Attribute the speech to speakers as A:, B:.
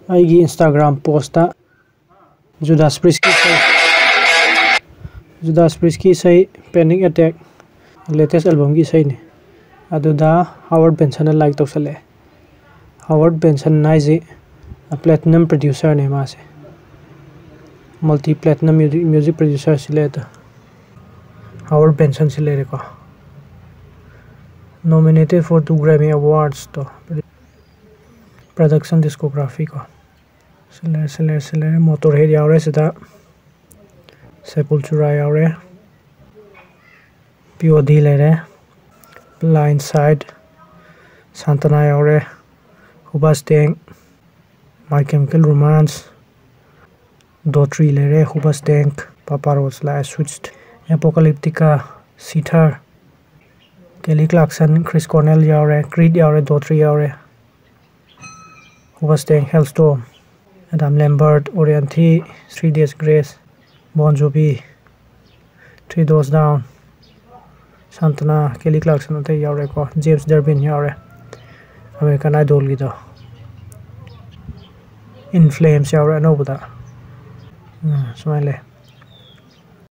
A: aigi Instagram posta Judas Priestki say Panic Attack latest album gi say ni aduda Howard Benson like tawsale Howard Benson naiji a platinum producer ne ma se multi platinum music producer sileta Howard Benson silere ko nominated for 2 Grammy Awards to production discography ko Seller Motorhead yaure sida Sepultura yaure POD lere Blindside Santana yaure Hubasteng My Chemical Romance Dotri lere Hubasteng Papa Roach la Switched Apocalyptica Sitar Kelly Clarkson Chris Cornell yaure Creed yaure Dotri yaure Hubasteng Hellstorm Adam Lambert Orianthi 3 Days Grace Bon Jovi 3 Doors Down Santana Kelly Clarkson ate yaure ko James Durbin yaure American Idol gido In Flames yaure no buda smile